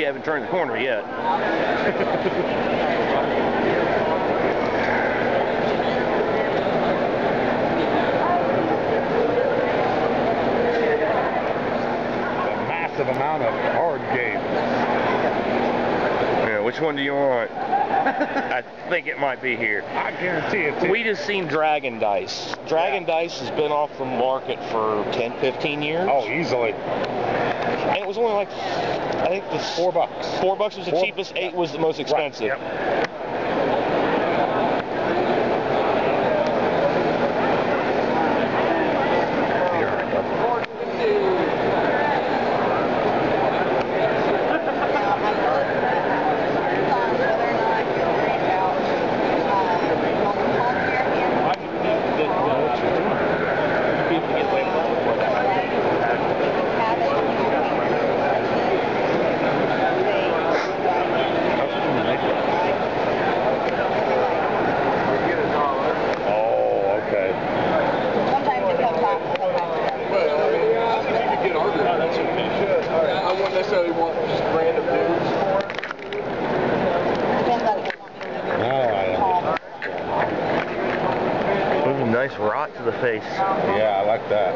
we haven't turned the corner yet. Amount of card games. Yeah, which one do you want? I think it might be here. I guarantee it. We just seen Dragon Dice. Dragon Dice has been off the market for 10, 15 years. Oh, easily. And it was only like, I think the $4. $4 was the cheapest. 8 was the most expensive. Right. Yep. Nice rot to the face. Yeah, I like that.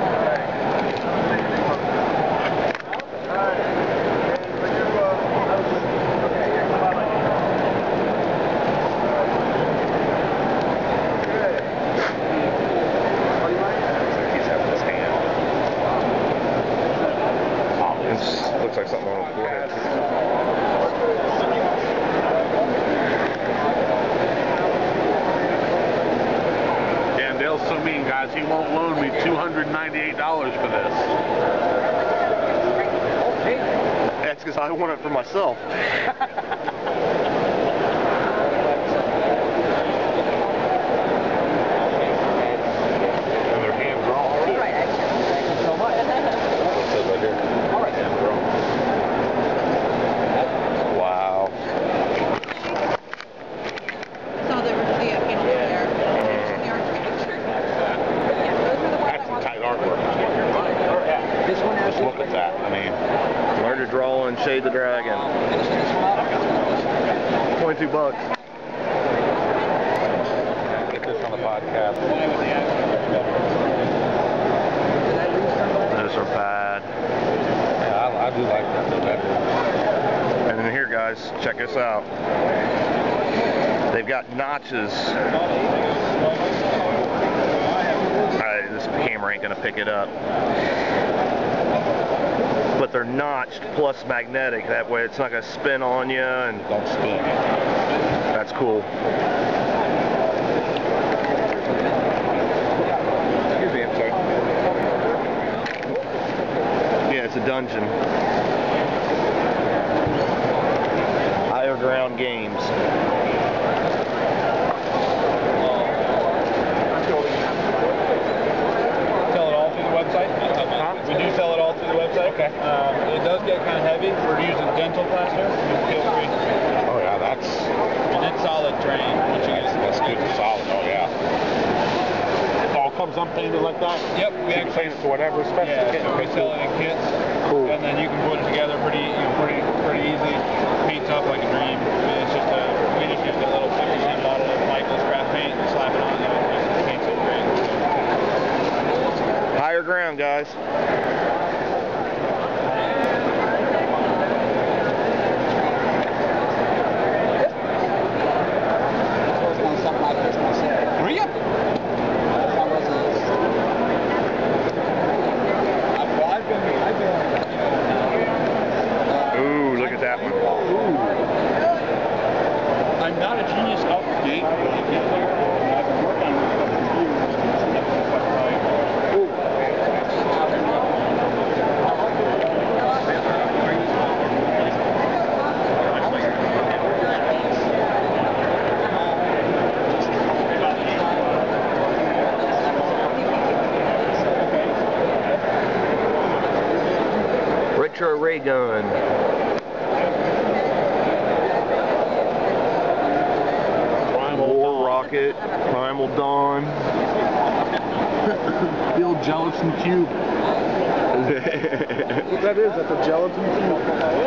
He's having his hand. Oh, this looks like something on his forehead. So mean, guys, he won't loan me $298 for this. That's because I want it for myself. Their hand drawn. Thank you so much. It says right here. All right, hand drawn. Wow. So there was the panel there. Look at that. I mean, Learn to draw and shade the dragon. $22. get this on the podcast. Those are bad. Yeah, I do like that. And then here, guys, check this out. They've got notches. This camera ain't gonna pick it up. But they're notched plus magnetic. That way it's not gonna spin on you and Don't spin. that's cool. Excuse me, I'm sorry. Yeah, it's a dungeon. Higher Ground Games. We do sell it all through the website. Okay. It does get kind of heavy. We're using dental plaster. Feel free. Oh yeah, that's And it's solid drain. Once you get it. good and solid. Oh yeah. It all comes unpainted like that. Yep. We can paint it to whatever specification. So we sell it in kits. Cool. And then you can put it together pretty easy. Paints up like a dream. It's just we just used a little 50-cent bottle of Michael's craft paint and slap it on there. It paints up great. Higher Ground, guys. Something like this myself. Were you? Ooh, look at that one. Ooh. I'm not a genius out the gate, but I get there. I've been working on it for a couple of years. Retro ray gun. War Rocket. Primal Dawn. Bill Jellison Cube. that is. That's a gelatin tube.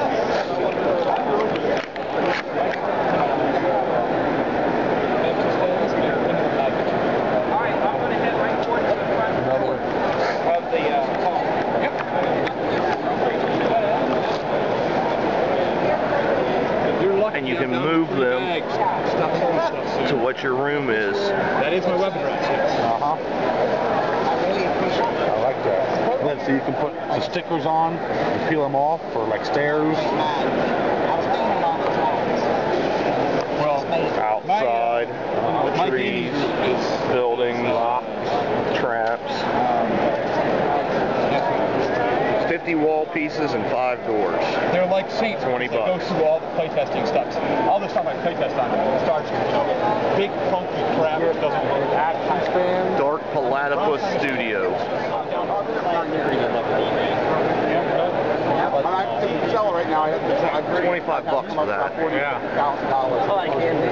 And you can move them to what your room is. That is my weapon rack. Uh-huh. I like that. And then so you can put the stickers on and peel them off for like stairs. Outside, My trees, is buildings, traps. 50 wall pieces and 5 doors. they're like saints. 20 They go bucks. through all the playtesting steps. All this time I playtest on it. It starts with, big funky crap that doesn't work. Action stand. Dark Platypus Studio. I can sell it right now. I have to try. 25 bucks for that. Yeah. Well, I can do.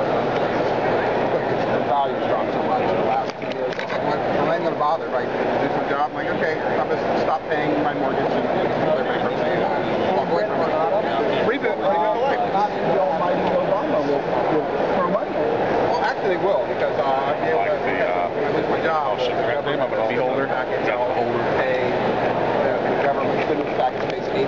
The value's dropped so much in the last 2 years. I ain't gonna bother. Like, do some job. I'm like, okay, I'm just stop paying my mortgage and declare bankruptcy. Walk away from it. Reboot. Well, actually, they will because I'll be able to, when I lose my job, beholder, pay the government stimulus package pays 80% of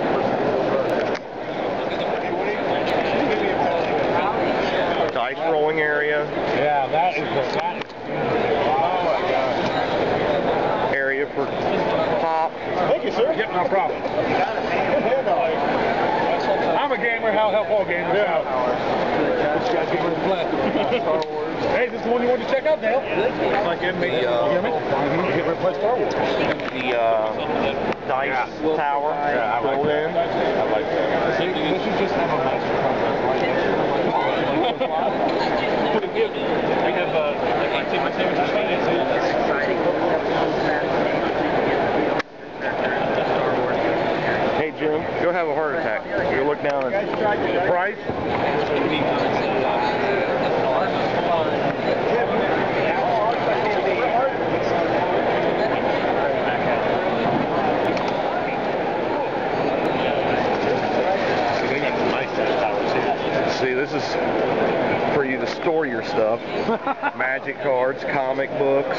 the Dice rolling area. Yeah, that is Area for pop. Thank you, sir. Yep, no problem. I'm a gamer. How help all gamers out? Hey, this is the one you want to check out, Dale? Like inmate. You hear me? You get play Star Wars. The dice tower built in. I like that. See, this is just have a nice We have, I think my favorite Hey Jim, go have a heart attack. You look down at the price. See, this is for you to store your stuff. Magic cards, comic books.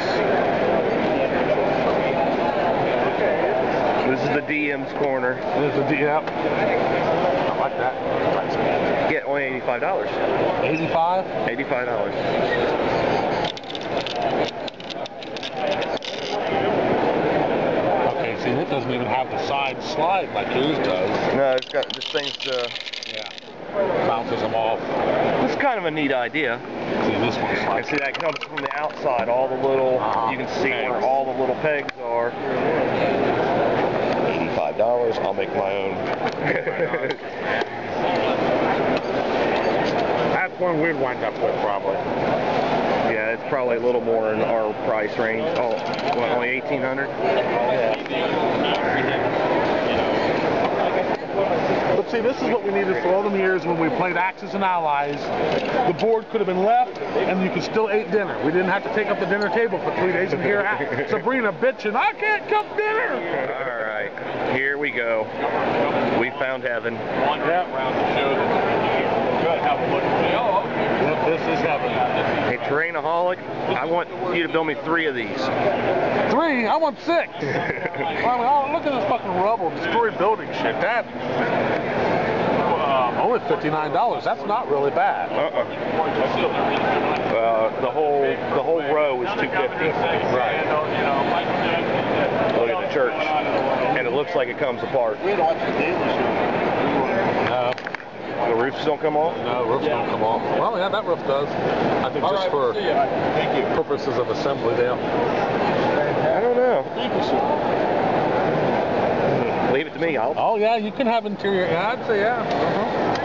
This is the DM's corner. There's a yep. I like that. Get only $85. 85? $85. Okay, see, it doesn't even have the side slide like yours does. No, it's got this thing's Yeah. Bounces them off. It's kind of a neat idea. See, this one's And like... see, that comes from the outside. All the little, you can see where all the little pegs are. $85. I'll make my own. That's one we'd wind up with, probably. Yeah, it's probably a little more in our price range. Oh, what, only $1,800? But see, this is what we needed for all them years when we played Axis and Allies. The board could have been left, and you could still eat dinner. We didn't have to take up the dinner table for 3 days and hear Sabrina bitching, I can't cook dinner! All right, here we go. We found heaven. One round to show that you have a look. Yep, this is heaven. Hey, Terrainaholic, I want you to build me 3 of these. 3? I want 6. I mean, oh, look at this fucking rubble, destroyed building shit. That only $59. That's not really bad. The whole row is $250. Right. Look at the church, and it looks like it comes apart. No. The roofs don't come off? No, roofs don't come off. Well, yeah, that roof does. I think just for purposes of assembly, Dale. I don't know. Leave it to me. Oh, yeah, you can have interior. Yeah, I'd say, yeah.